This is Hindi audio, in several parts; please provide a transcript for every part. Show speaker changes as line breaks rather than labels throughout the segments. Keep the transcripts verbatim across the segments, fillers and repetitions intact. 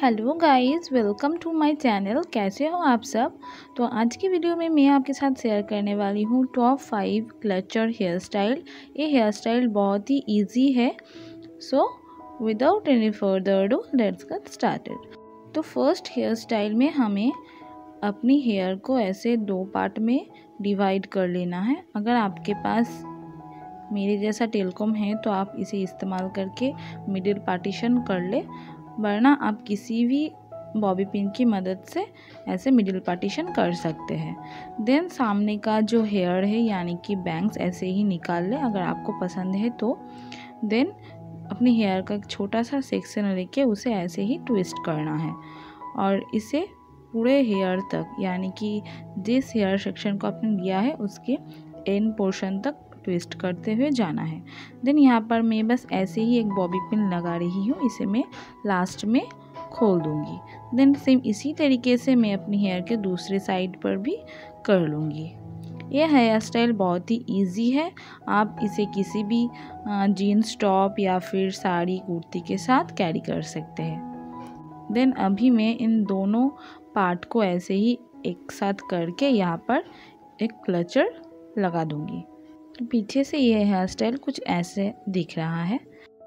Hello guys, welcome to my channel. कैसे हो आप सब। तो आज की वीडियो में मैं आपके साथ शेयर करने वाली हूँ top five clutcher hair style. ये हेयर स्टाइल बहुत ही इजी है। So without any further do let's get started. तो फर्स्ट हेयर स्टाइल में हमें अपनी हेयर को ऐसे दो पार्ट में डिवाइड कर लेना है। अगर आपके पास मेरे जैसा टेलकॉम है तो आप इसे इस्तेमाल करके मिडिल पार्टीशन कर ले, वरना आप किसी भी बॉबी पिन की मदद से ऐसे मिडिल पार्टीशन कर सकते हैं। देन सामने का जो हेयर है यानी कि बैंग्स ऐसे ही निकाल ले अगर आपको पसंद है तो। देन अपनी हेयर का एक छोटा सा सेक्शन लेके उसे ऐसे ही ट्विस्ट करना है और इसे पूरे हेयर तक, यानी कि जिस हेयर सेक्शन को आपने लिया है उसके एंड पोर्शन तक ट्विस्ट करते हुए जाना है। देन यहाँ पर मैं बस ऐसे ही एक बॉबी पिन लगा रही हूँ, इसे मैं लास्ट में खोल दूँगी। देन सेम इसी तरीके से मैं अपनी हेयर के दूसरे साइड पर भी कर लूँगी। ये हेयर स्टाइल बहुत ही इजी है। आप इसे किसी भी जीन्स टॉप या फिर साड़ी कुर्ती के साथ कैरी कर सकते हैं। देन अभी मैं इन दोनों पार्ट को ऐसे ही एक साथ करके यहाँ पर एक क्लचर लगा दूँगी। तो पीछे से ये हेयर स्टाइल कुछ ऐसे दिख रहा है।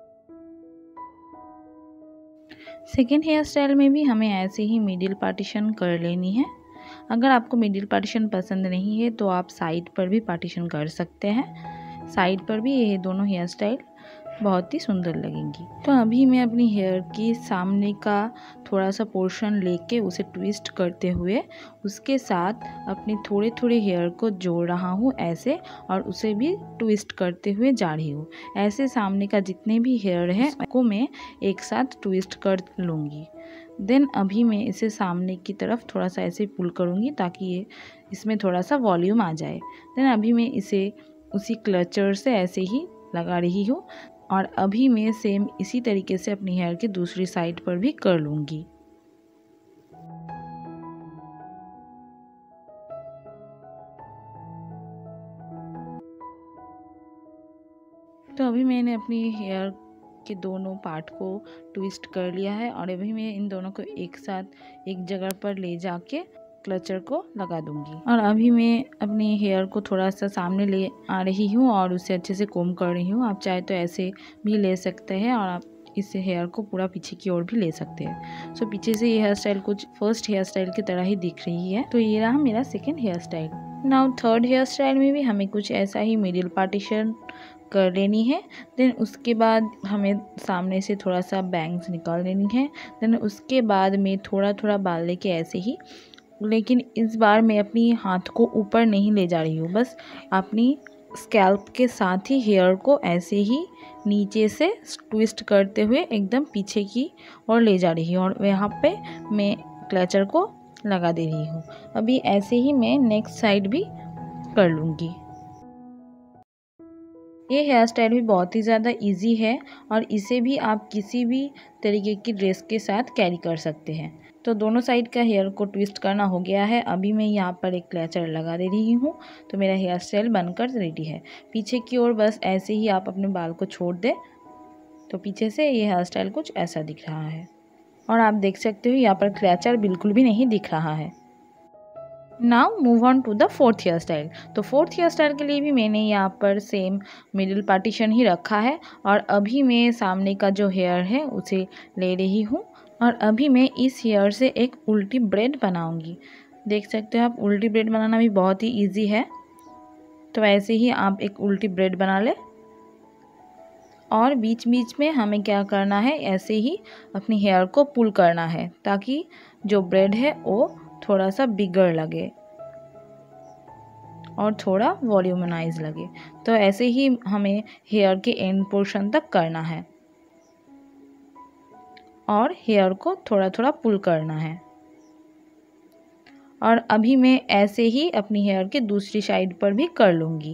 सेकेंड हेयर स्टाइल में भी हमें ऐसे ही मिडिल पार्टीशन कर लेनी है। अगर आपको मिडिल पार्टीशन पसंद नहीं है तो आप साइड पर भी पार्टीशन कर सकते हैं। साइड पर भी ये दोनों हेयर स्टाइल बहुत ही सुंदर लगेंगी। तो अभी मैं अपनी हेयर की सामने का थोड़ा सा पोर्शन लेके उसे ट्विस्ट करते हुए उसके साथ अपने थोड़े थोड़े हेयर को जोड़ रहा हूँ ऐसे, और उसे भी ट्विस्ट करते हुए जा रही हूँ। ऐसे सामने का जितने भी हेयर है उसको मैं एक साथ ट्विस्ट कर लूँगी। देन अभी मैं इसे सामने की तरफ थोड़ा सा ऐसे पुल करूँगी ताकि ये इसमें थोड़ा सा वॉल्यूम आ जाए। देन अभी मैं इसे उसी क्लचर से ऐसे ही लगा रही हूँ और अभी मैं सेम इसी तरीके से अपनी हेयर के दूसरी साइड पर भी कर लूँगी। तो अभी मैंने अपनी हेयर के दोनों पार्ट को ट्विस्ट कर लिया है और अभी मैं इन दोनों को एक साथ एक जगह पर ले जाके क्लचर को लगा दूंगी। और अभी मैं अपनी हेयर को थोड़ा सा सामने ले आ रही हूँ और उसे अच्छे से कोम कर रही हूँ। आप चाहे तो ऐसे भी ले सकते हैं और आप इस हेयर को पूरा पीछे की ओर भी ले सकते हैं। सो पीछे से ये हेयर स्टाइल कुछ फर्स्ट हेयर स्टाइल की तरह ही दिख रही है। तो ये रहा मेरा second hair style. Now third hair style में भी हमें कुछ ऐसा ही मिडिल पार्टीशन कर लेनी है। देन उसके बाद हमें सामने से थोड़ा सा बैंग्स निकाल लेनी है। देन उसके बाद में थोड़ा थोड़ा बाल लेके ऐसे ही, लेकिन इस बार मैं अपनी हाथ को ऊपर नहीं ले जा रही हूँ, बस अपनी स्कैल्प के साथ ही हेयर को ऐसे ही नीचे से ट्विस्ट करते हुए एकदम पीछे की ओर ले जा रही हूँ और यहाँ पे मैं क्लचर को लगा दे रही हूँ। अभी ऐसे ही मैं नेक्स्ट साइड भी कर लूँगी। ये हेयर स्टाइल भी बहुत ही ज़्यादा इजी है और इसे भी आप किसी भी तरीके की ड्रेस के साथ कैरी कर सकते हैं। तो दोनों साइड का हेयर को ट्विस्ट करना हो गया है। अभी मैं यहाँ पर एक क्लचर लगा दे रही हूँ तो मेरा हेयर स्टाइल बनकर रेडी है। पीछे की ओर बस ऐसे ही आप अपने बाल को छोड़ दें तो पीछे से ये हेयर स्टाइल कुछ ऐसा दिख रहा है। और आप देख सकते हो यहाँ पर क्लचर बिल्कुल भी नहीं दिख रहा है। Now move on to the fourth hair style. तो फोर्थ हेयर स्टाइल के लिए भी मैंने यहाँ पर सेम मिडिल पार्टीशन ही रखा है और अभी मैं सामने का जो हेयर है उसे ले रही हूँ और अभी मैं इस हेयर से एक उल्टी ब्रेड बनाऊंगी। देख सकते हो आप, उल्टी ब्रेड बनाना भी बहुत ही इजी है। तो ऐसे ही आप एक उल्टी ब्रेड बना ले और बीच बीच में हमें क्या करना है, ऐसे ही अपनी हेयर को पुल करना है ताकि जो ब्रेड है वो थोड़ा सा बिगड़ लगे और थोड़ा वॉल्यूमनाइज लगे। तो ऐसे ही हमें हेयर के एंड पोर्शन तक करना है और हेयर को थोड़ा थोड़ा पुल करना है। और अभी मैं ऐसे ही अपनी हेयर के दूसरी साइड पर भी कर लूँगी।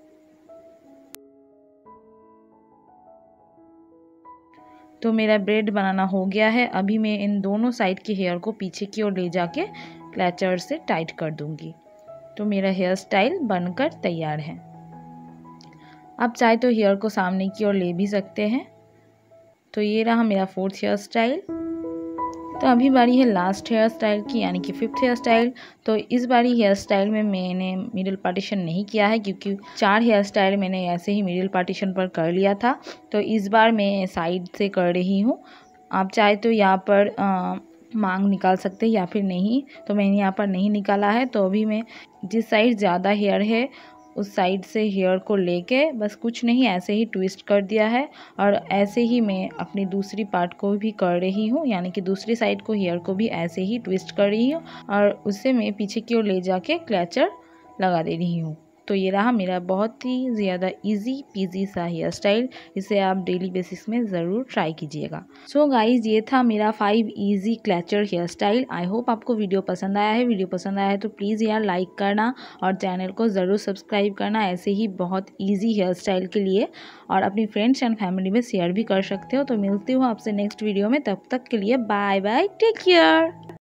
तो मेरा ब्रेड बनाना हो गया है। अभी मैं इन दोनों साइड के हेयर को पीछे की ओर ले जाके क्लचर से टाइट कर दूंगी। तो मेरा हेयर स्टाइल बनकर तैयार है। आप चाहे तो हेयर को सामने की ओर ले भी सकते हैं। तो ये रहा मेरा फोर्थ हेयर स्टाइल। तो अभी बारी है लास्ट हेयर स्टाइल की, यानी कि फिफ्थ हेयर स्टाइल। तो इस बारी हेयर स्टाइल में मैंने मिडिल पार्टीशन नहीं किया है, क्योंकि चार हेयर स्टाइल मैंने ऐसे ही मिडिल पार्टीशन पर कर लिया था। तो इस बार मैं साइड से कर रही हूँ। आप चाहे तो यहाँ पर आ, मांग निकाल सकते हैं या फिर नहीं, तो मैंने यहाँ पर नहीं निकाला है। तो अभी मैं जिस साइड ज़्यादा हेयर है उस साइड से हेयर को लेके बस कुछ नहीं ऐसे ही ट्विस्ट कर दिया है, और ऐसे ही मैं अपनी दूसरी पार्ट को भी कर रही हूँ, यानी कि दूसरी साइड को हेयर को भी ऐसे ही ट्विस्ट कर रही हूँ और उससे मैं पीछे की ओर ले जाके क्लचर लगा दे रही हूँ। तो ये रहा मेरा बहुत ही ज़्यादा इजी पीजी सा हेयर स्टाइल। इसे आप डेली बेसिस में ज़रूर ट्राई कीजिएगा। सो गाइज, ये था मेरा five easy clutcher hair style. I hope आपको वीडियो पसंद आया है। वीडियो पसंद आया है तो प्लीज़ यार लाइक करना और चैनल को ज़रूर सब्सक्राइब करना, ऐसे ही बहुत ईजी हेयर स्टाइल के लिए, और अपनी फ्रेंड्स एंड फैमिली में शेयर भी कर सकते हो। तो मिलती हूँ आपसे नेक्स्ट वीडियो में, तब तक के लिए बाय बाय, टेक केयर।